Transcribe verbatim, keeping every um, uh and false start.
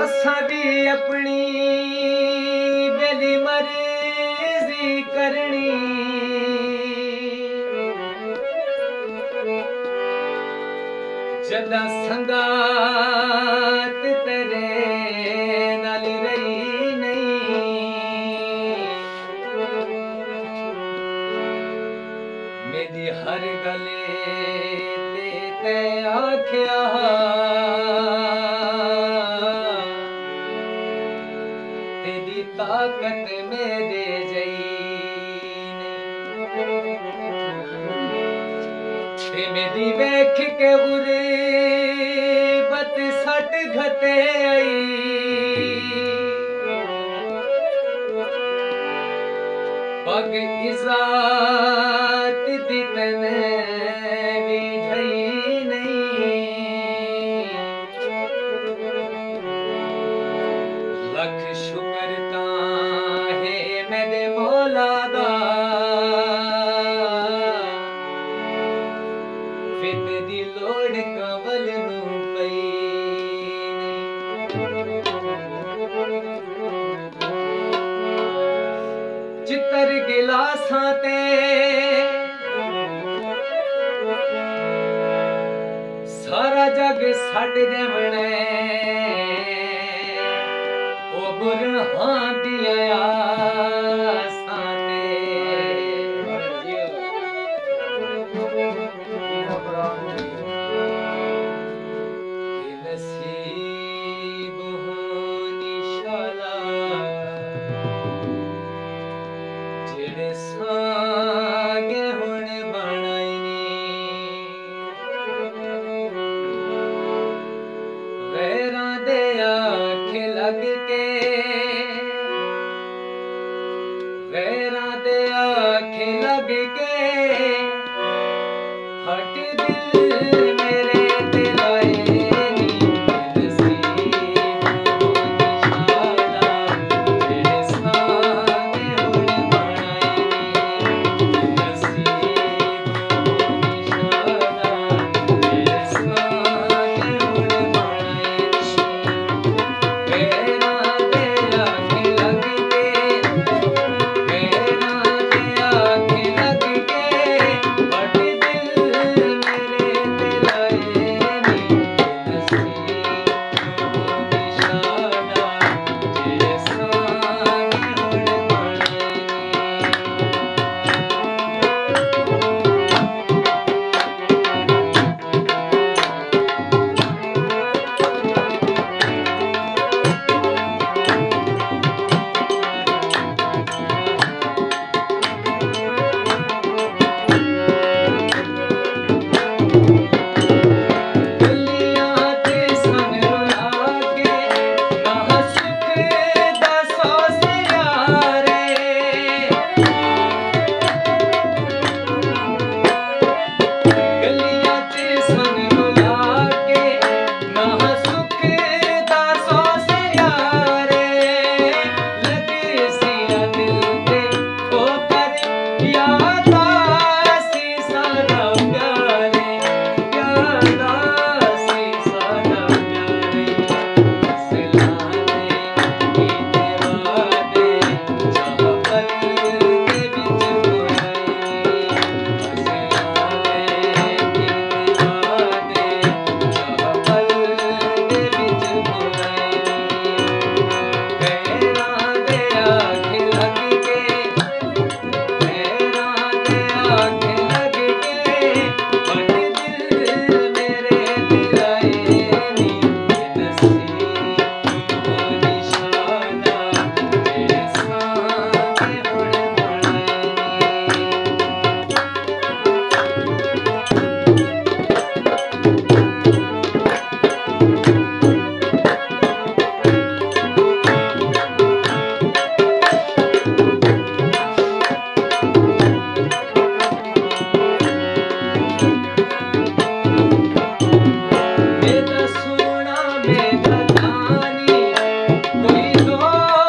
असा भी अपनी बेली मर्जी करनी जदा संगात तेरे नाल रही नहीं मेरी हर गले ते ते आख्या तेरी ताकत मेरे जई ते मेरी वेख के उरे बत सट घते आई पग इजात दी तने भी ढई नहीं लख शुक्र ता है मेरे मौला दा फिर दी लोड़ कंवल नू पई चितर गिलासां ते सारा जग छड़ देवणे ओ बुरहां दिया आसां ते नसीब होनी शाला जेड़े सांगे हुण बनाईनी गैरां दे आखे लग के गैरां दे आखे लग के फट दिल मेरे दिल आए कोई दो